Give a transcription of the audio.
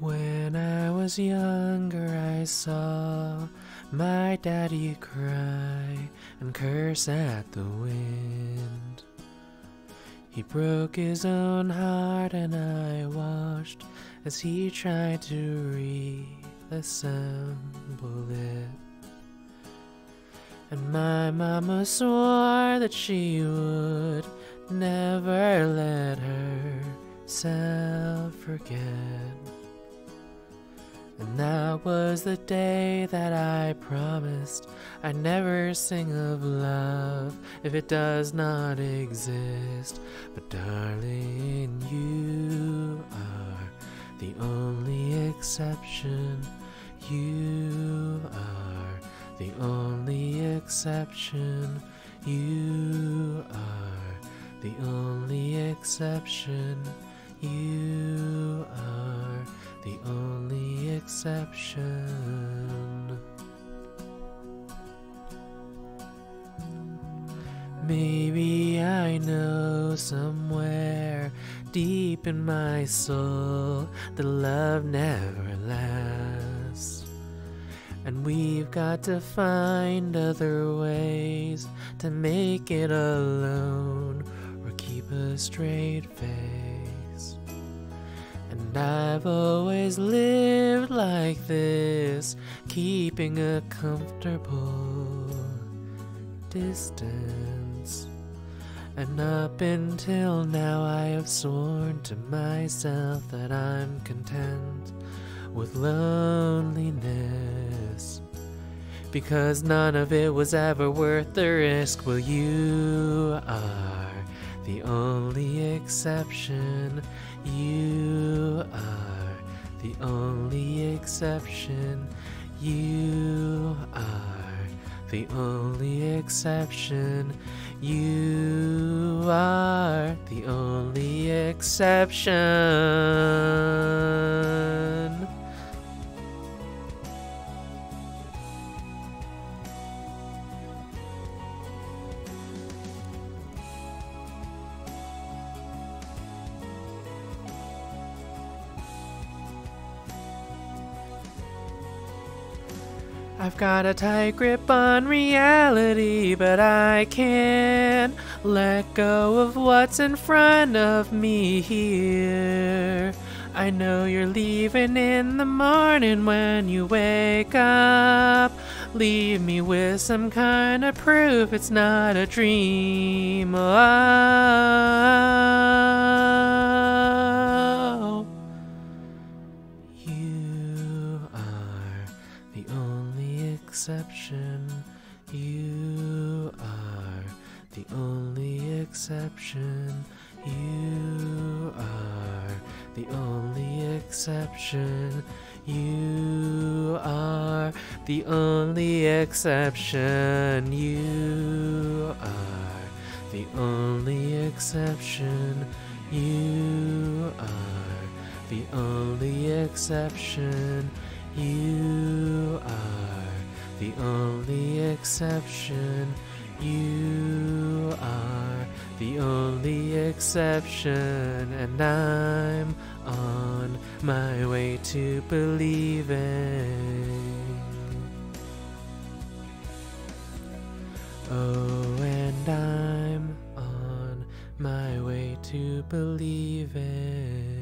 When I was younger, I saw my daddy cry and curse at the wind. He broke his own heart and I watched as he tried to reassemble it. And my mama swore that she would never let herself forget. And that was the day that I promised I'd never sing of love if it does not exist. But darling, you are the only exception. You are the only exception. You are the only exception. You are the only exception. Maybe I know somewhere deep in my soul that love never lasts, and we've got to find other ways to make it alone or keep a straight face. And I've always lived like this, keeping a comfortable distance. And up until now I have sworn to myself that I'm content with loneliness, because none of it was ever worth the risk. Well, you are the only exception. You are the only exception. You are the only exception. You are the only exception. I've got a tight grip on reality, but I can't let go of what's in front of me here. I know you're leaving in the morning when you wake up. Leave me with some kind of proof it's not a dream. Oh, you are the only exception. You are the only exception. You are the only exception. You are the only exception. You are the only exception. You are the only exception. You are the only exception. You are the only exception. And I'm on my way to believing. Oh, and I'm on my way to believing.